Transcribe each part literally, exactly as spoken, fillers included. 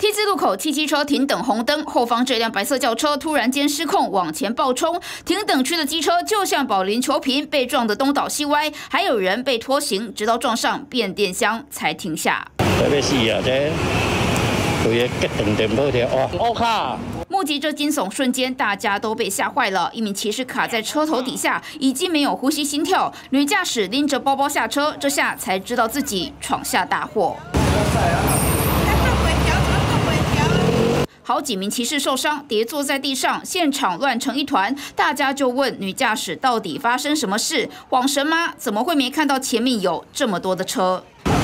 T 字路口，汽机车停等红灯，后方这辆白色轿车突然间失控往前暴冲，停等区的机车就像保龄球瓶，被撞得东倒西歪，还有人被拖行，直到撞上变电箱才停下。 特别是啊，这有个等电波条哇，我靠！ 目击这惊悚瞬间，大家都被吓坏了。一名骑士卡在车头底下，已经没有呼吸心跳。女驾驶拎着包包下车，这下才知道自己闯下大祸。好几名骑士受伤，跌坐在地上，现场乱成一团。大家就问女驾驶到底发生什么事？恍神吗？怎么会没看到前面有这么多的车？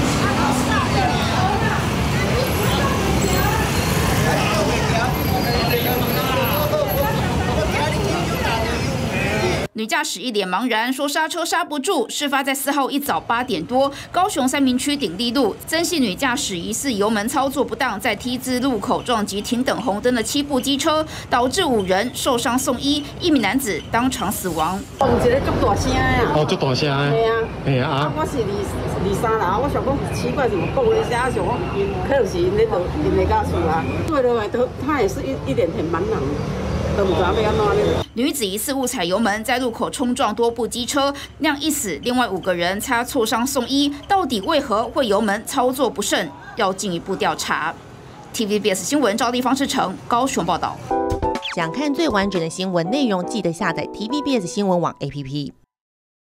女驾驶一脸茫然，说刹车刹不住。事发在四号一早八点多，高雄三民区鼎立路，曾姓女驾驶疑似油门操作不当，在 T 字路口撞击停等红灯的七部机车，导致五人受伤送医，一名男子当场死亡。 撞一个足大声啊！ 哦，足大声啊！ 系啊， 系啊！ 啊，我是二二三啦，我想讲奇怪，怎么讲一下，想讲可能是因咧都因咧驾驶啊，对了，都他也是一一脸很茫然。 女子疑似误踩油门，在路口冲撞多部机车，酿一死，另外五个人擦挫伤送医。到底为何会油门操作不慎？要进一步调查。T V B S 新闻赵丽方世成高雄报道。 想看最完整的新闻内容，记得下载 T V B S 新闻网 A P P。